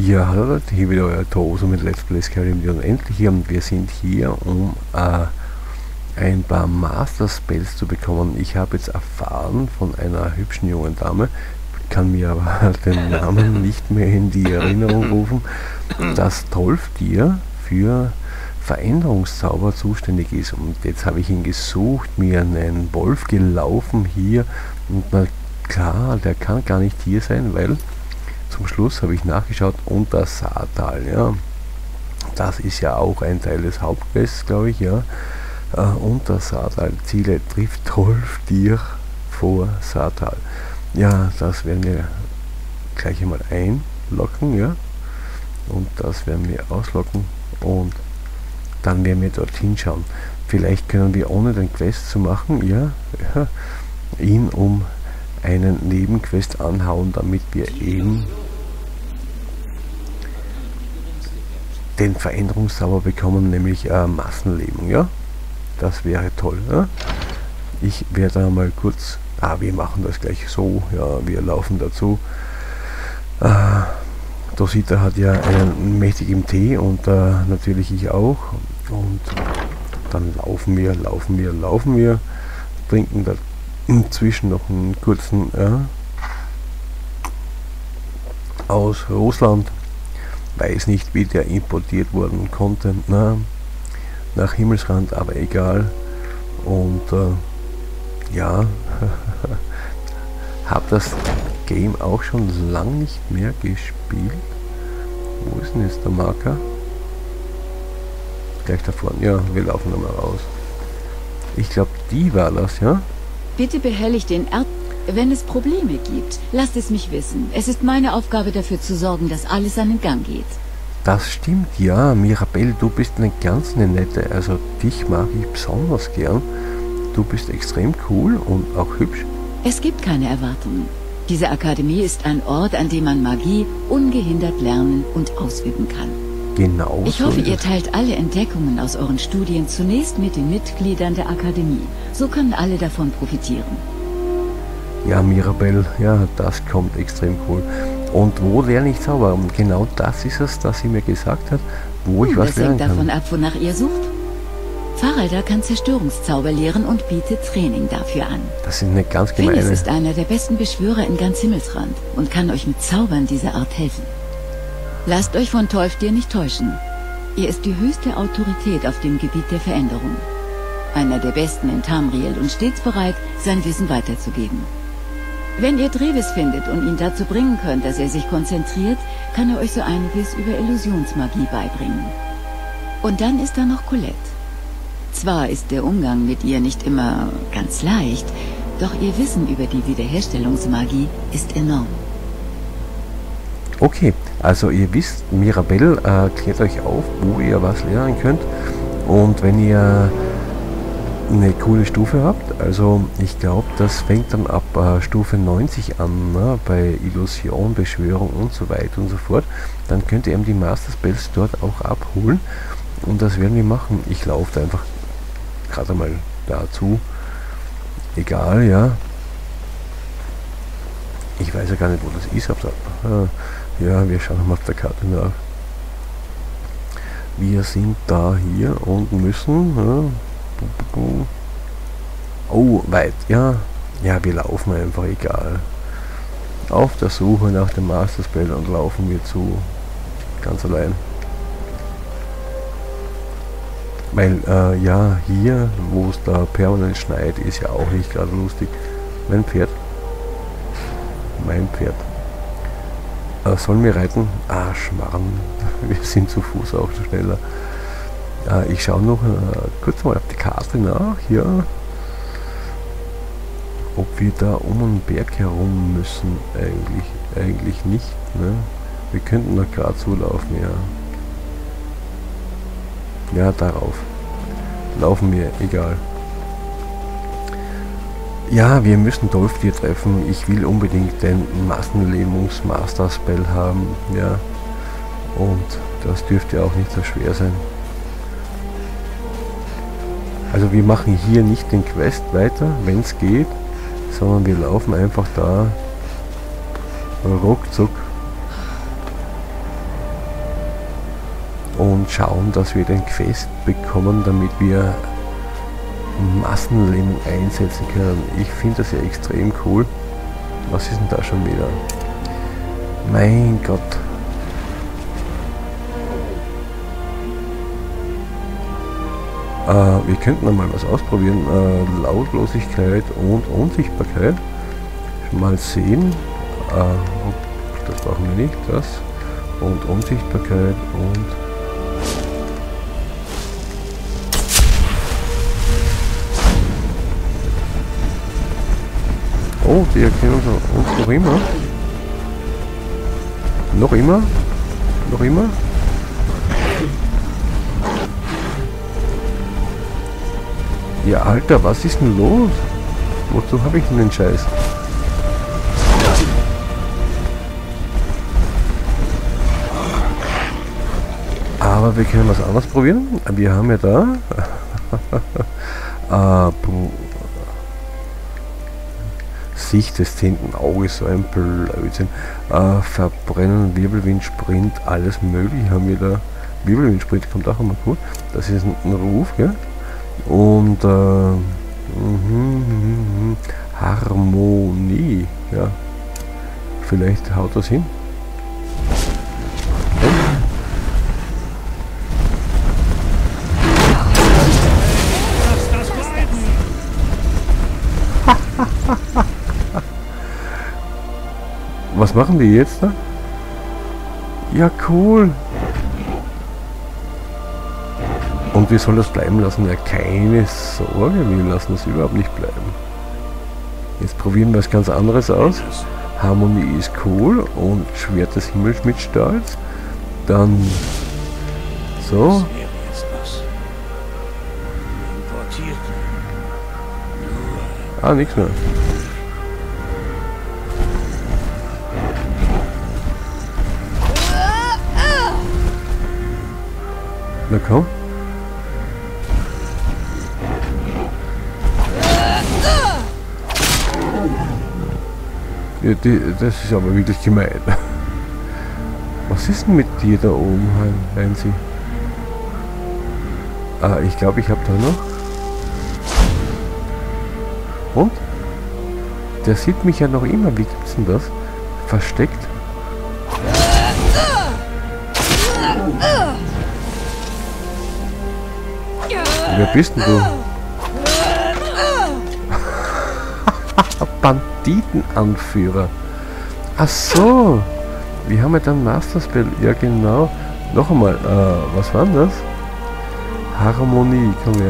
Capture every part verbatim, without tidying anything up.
Ja, hallo Leute, hier wieder euer Toso mit Let's Play Skyrim die Unendliche und wir sind hier, um äh, ein paar Master Spells zu bekommen. Ich habe jetzt erfahren von einer hübschen jungen Dame, kann mir aber den Namen nicht mehr in die Erinnerung rufen, dass Tolfdir für Veränderungszauber zuständig ist. Und jetzt habe ich ihn gesucht, mir einen Wolf gelaufen hier und na klar, der kann gar nicht hier sein, weil zum Schluss habe ich nachgeschaut, unter Saartal, ja. Das ist ja auch ein Teil des Hauptquests, glaube ich, ja. Äh, unter Saartal, Ziele trifft Tolfdir vor Saartal. Ja, das werden wir gleich einmal einloggen, ja. Und das werden wir auslocken und dann werden wir dorthin schauen. Vielleicht können wir, ohne den Quest zu machen, ja, ja ihn um einen Nebenquest anhauen, damit wir eben den Veränderungszauber bekommen, nämlich äh, Massenlähmung, ja. Das wäre toll, ja? Ich werde mal kurz, ah, wir machen das gleich so, ja, wir laufen dazu. Äh, Dosita hat ja einen mächtigen Tee und äh, natürlich ich auch. Und dann laufen wir, laufen wir, laufen wir, trinken da inzwischen noch einen kurzen ja, aus Russland. Weiß nicht, wie der importiert worden konnte, na, nach Himmelsrand, aber egal. Und äh, ja, habe das Game auch schon lange nicht mehr gespielt. Wo ist denn jetzt der Marker? Gleich da vorne. Ja, wir laufen nochmal raus. Ich glaube, die war das, ja? Bitte behelligt den Erd... Wenn es Probleme gibt, lasst es mich wissen. Es ist meine Aufgabe, dafür zu sorgen, dass alles seinen Gang geht. Das stimmt, ja. Mirabelle, du bist eine ganz eine nette. Also dich mag ich besonders gern. Du bist extrem cool und auch hübsch. Es gibt keine Erwartungen. Diese Akademie ist ein Ort, an dem man Magie ungehindert lernen und ausüben kann. Genau. Ich hoffe, ihr teilt alle Entdeckungen aus euren Studien zunächst mit den Mitgliedern der Akademie. So können alle davon profitieren. Ja, Mirabelle, ja, das kommt extrem cool. Und wo lerne ich Zauber? Und genau das ist es, das sie mir gesagt hat, wo ich hm, was lernen kann. Das hängt davon ab, wonach ihr sucht. Faralda kann Zerstörungszauber lehren und bietet Training dafür an. Das ist eine ganz gemeine... Phyllis ist einer der besten Beschwörer in ganz Himmelsrand und kann euch mit Zaubern dieser Art helfen. Lasst euch von Tolfdir nicht täuschen. Er ist die höchste Autorität auf dem Gebiet der Veränderung. Einer der besten in Tamriel und stets bereit, sein Wissen weiterzugeben. Wenn ihr Trevis findet und ihn dazu bringen könnt, dass er sich konzentriert, kann er euch so einiges über Illusionsmagie beibringen. Und dann ist da noch Colette. Zwar ist der Umgang mit ihr nicht immer ganz leicht, doch ihr Wissen über die Wiederherstellungsmagie ist enorm. Okay, also ihr wisst, Mirabelle äh, klärt euch auf, wo ihr was lernen könnt. Und wenn ihr eine coole Stufe habt, also ich glaube, das fängt dann ab äh, Stufe neunzig an, ne, bei Illusion, Beschwörung und so weiter und so fort, dann könnt ihr eben die Master Spells dort auch abholen und das werden wir machen. Ich laufe da einfach gerade mal dazu, egal, ja, ich weiß ja gar nicht, wo das ist, aber, äh, ja, wir schauen mal auf der Karte nach. Wir sind da hier und müssen, ja, oh, weit, ja. Ja, wir laufen einfach, egal. Auf der Suche nach dem Master Spell und laufen wir zu. Ganz allein. Weil, äh, ja, hier, wo es da permanent schneit, ist ja auch nicht gerade lustig. Mein Pferd. Mein Pferd. Äh, sollen wir reiten? Ah, Schmarrn. Wir sind zu Fuß auch schneller. Äh, ich schaue noch äh, kurz mal auf die Karte nach, ja, ob wir da um den Berg herum müssen. Eigentlich, eigentlich nicht, ne? Wir könnten noch gerade zulaufen, ja. Ja, darauf. Laufen wir, egal. Ja, wir müssen Tolfdir treffen. Ich will unbedingt den Massenlähmungs-Master-Spell haben, ja. Und das dürfte auch nicht so schwer sein. Also wir machen hier nicht den Quest weiter, wenn es geht, sondern wir laufen einfach da ruckzuck und schauen, dass wir den Quest bekommen, damit wir Massenlähmung einsetzen können. Ich finde das ja extrem cool. Was ist denn da schon wieder? Mein Gott. Äh, wir könnten einmal was ausprobieren. Äh, Lautlosigkeit und Unsichtbarkeit. Mal sehen. Äh, das brauchen wir nicht. Das. Und Unsichtbarkeit und... Oh, die erkennen uns noch immer. Noch immer? Noch immer? Ja, Alter, was ist denn los? Wozu habe ich denn den Scheiß? Aber wir können was anderes probieren. Wir haben ja da... äh, Sicht des zehnten Auges, so ein Blödsinn. Äh, Verbrennen, Wirbelwind, Sprint, alles möglich haben wir da. Wirbelwind, Sprint kommt auch immer gut. Das ist ein, ein Ruf, ja. Und äh, mm, mm, Harmonie, ja. Vielleicht haut das hin. Was machen die jetzt da? Ja, cool. Und wir sollen das bleiben lassen? Ja, keine Sorge, wir lassen das überhaupt nicht bleiben. Jetzt probieren wir was ganz anderes aus. Harmonie ist cool und Schwert des Himmels mit Stolz. Dann so. Ah, nichts mehr. Na komm. Ja, die, das ist aber wirklich gemein. Was ist denn mit dir da oben, Heinzi? Ah, ich glaube, ich habe da noch. Und? Der sieht mich ja noch immer. Wie gibt's denn das? Versteckt. Wer bist denn du? Banditenanführer. Ach so. Wir haben ja dann Master Spell. Ja genau. Noch einmal. Äh, was war denn das? Harmonie. Komm her.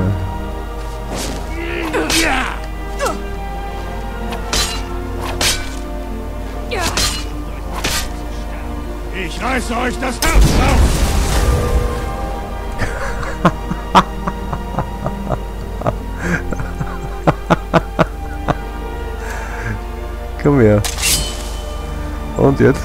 Ich reiße euch das Herz raus! Komm her. Und jetzt?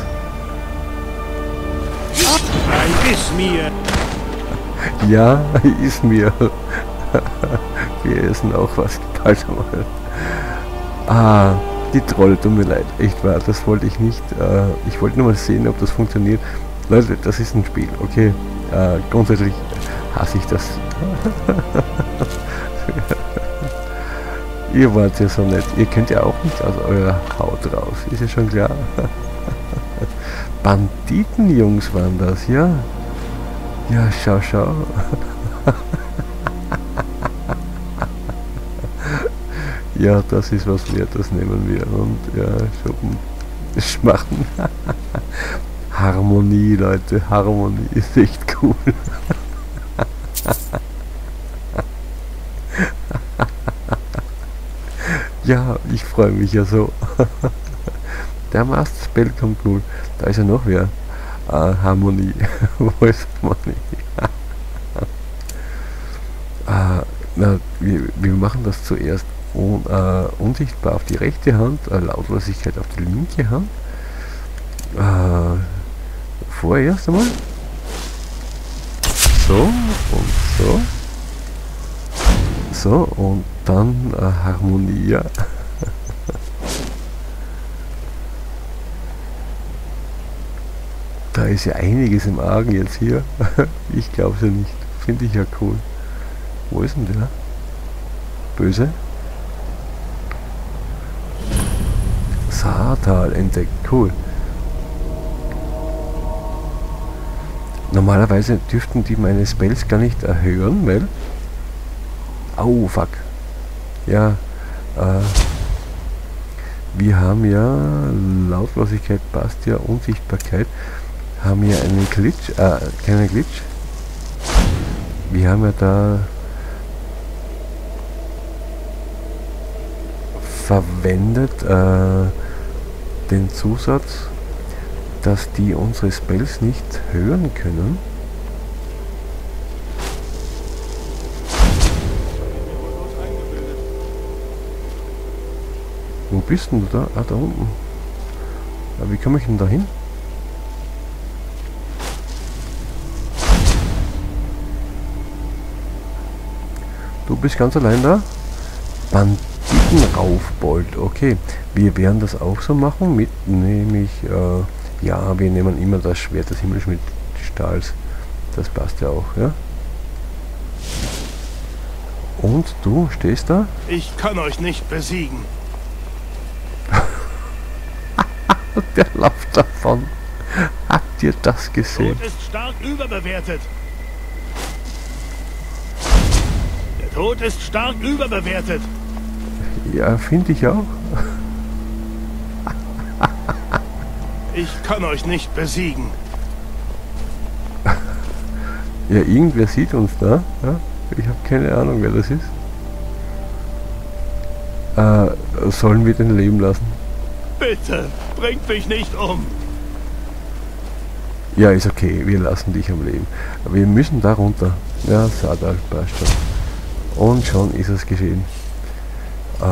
Nein, ist mir! Ja, ist mir. Wir essen auch was. Bald einmal. Ah, die Trolle, tut mir leid. Echt wahr, das wollte ich nicht. Äh, ich wollte nur mal sehen, ob das funktioniert. Leute, das ist ein Spiel, okay? Äh, grundsätzlich hasse ich das. Ihr wart ja so nett. Ihr könnt ja auch nicht aus eurer Haut raus. Ist ja schon klar. Banditenjungs waren das, ja? Ja, schau, schau. Ja, das ist was wert, das nehmen wir. Und ja, Schuppen. Schmachten. Harmonie, Leute. Harmonie ist echt cool. Ja, ich freue mich ja so. Der Master Spell kommt cool. Da ist ja noch wer. Uh, Harmonie. Wo ist Harmonie? uh, na, wir, wir machen das zuerst un, uh, unsichtbar auf die rechte Hand, uh, Lautlosigkeit auf die linke Hand. Uh, vorerst einmal. So und so. So und dann uh, Harmonie. Ja. Da ist ja einiges im Argen jetzt hier. Ich glaube es ja nicht. Finde ich ja cool. Wo ist denn der? Böse? Saartal entdeckt. Cool. Normalerweise dürften die meine Spells gar nicht erhöhen, weil... Au, fuck. Ja, äh... wir haben ja... Lautlosigkeit passt ja, Unsichtbarkeit. Haben ja einen Glitch, äh, keinen Glitch. Wir haben ja da... verwendet, äh... den Zusatz, dass die unsere Spells nicht hören können. Wo bist denn du da? Ah, da unten. Ja, wie komme ich denn da hin? Du bist ganz allein da? Banditenraufbold, okay. Wir werden das auch so machen, mit nämlich, äh, ja, wir nehmen immer das Schwert des Himmelschmied-Stahls. Das passt ja auch, ja. Und du stehst da? Ich kann euch nicht besiegen. Der läuft davon. Habt ihr das gesehen? Tod ist stark überbewertet. Der Tod ist stark überbewertet. Ja, finde ich auch. Ich kann euch nicht besiegen. Ja, irgendwer sieht uns da. Ja? Ich habe keine Ahnung, wer das ist. Äh, sollen wir den leben lassen? Bitte, bringt mich nicht um. Ja, ist okay, wir lassen dich am Leben. Aber wir müssen da runter. Ja, Saartal, passt schon. Und schon ist es geschehen. Äh,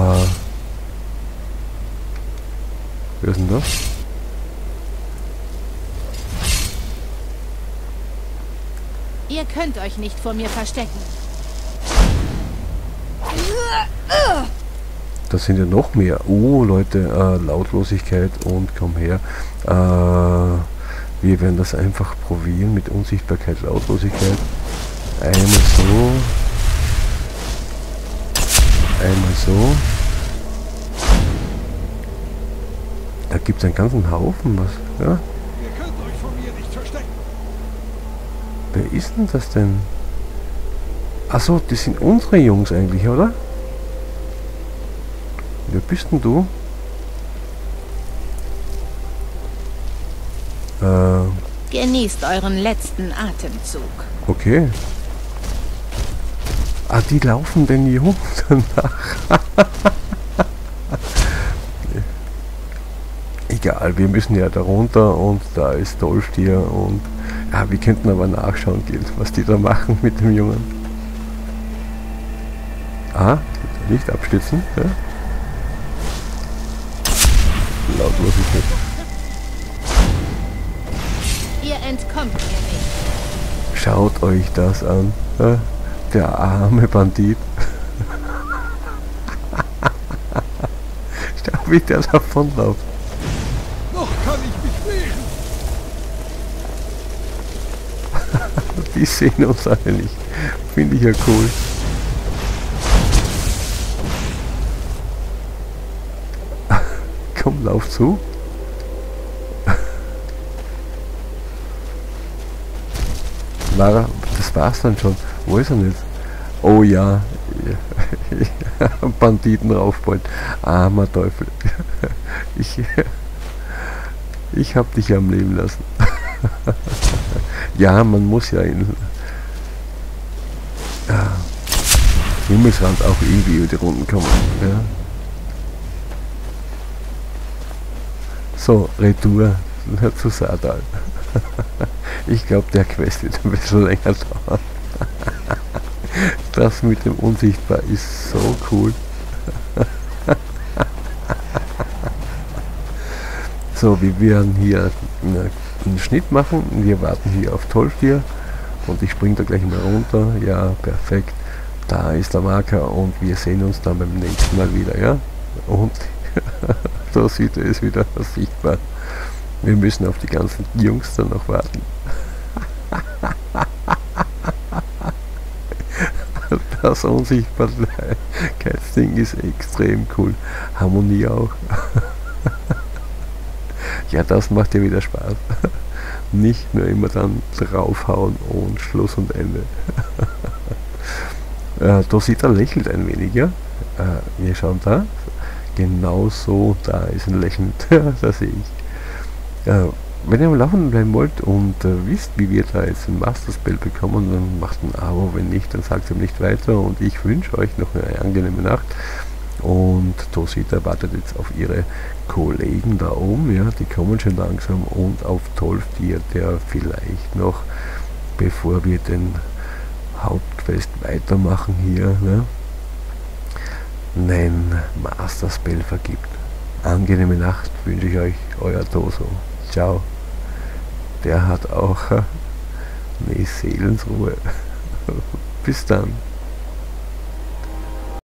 wer ist denn das? Ihr könnt euch nicht vor mir verstecken. Das sind ja noch mehr. Oh, Leute, äh, Lautlosigkeit und komm her. Äh, wir werden das einfach probieren mit Unsichtbarkeit, Lautlosigkeit. Einmal so. Einmal so. Da gibt es einen ganzen Haufen, was? Ja? Ihr könnt euch vor mir nicht verstecken. Wer ist denn das denn? Achso, das sind unsere Jungs eigentlich, oder? Wer bist denn du? Äh, Genießt euren letzten Atemzug. okay. Ah, die laufen den Jungs nach. Egal, wir müssen ja da runter und da ist Dolchtier und ja, wir könnten aber nachschauen gehen, was die da machen mit dem Jungen. Ah, nicht abstützen, ja? Lautlosigkeit. Ihr entkommt mir nicht. Schaut euch das an, ja? Der arme Bandit. Schau, wie der davonläuft. Noch kann ich mich wehren. Die sehen uns alle nicht. Finde ich ja cool. Komm, lauf zu. Lara, das war's dann schon. Wo ist er denn jetzt? Oh ja. Banditen raufbold. Armer Teufel. Ich, ich hab dich am Leben lassen. Ja, man muss ja in ja, Himmelsrand auch irgendwie über die Runden kommen. Ja. So, Retour zu Saartal. Ich glaube, der Quest wird ein bisschen länger dauern. Das mit dem Unsichtbar ist so cool. So, wir werden hier einen Schnitt machen. Wir warten hier auf Dolchtier und ich springe da gleich mal runter. Ja, perfekt. Da ist der Marker und wir sehen uns dann beim nächsten Mal wieder, ja? Und da sieht er es wieder sichtbar. Wir müssen auf die ganzen Jungs dann noch warten. Das Unsichtbarkeitsding ist extrem cool. Harmonie auch. Ja, das macht ja wieder Spaß. Nicht nur immer dann draufhauen und Schluss und Ende. äh, Dosita lächelt ein wenig, ja. Äh, wir schauen da. Genau so, da ist ein Lächeln. Das sehe ich. Äh, wenn ihr am Laufenden bleiben wollt und äh, wisst, wie wir da jetzt ein Master Spell bekommen, dann macht ein Abo. Wenn nicht, dann sagt ihm nicht weiter. Und ich wünsche euch noch eine angenehme Nacht. Und Dosita wartet jetzt auf ihre Kollegen da oben, ja, die kommen schon langsam, und auf Tolfdir, der vielleicht noch, bevor wir den Hauptquest weitermachen hier, ne, einen Master Spell vergibt. Angenehme Nacht wünsche ich euch, euer Toso. Ciao. Der hat auch eine Seelensruhe. Bis dann.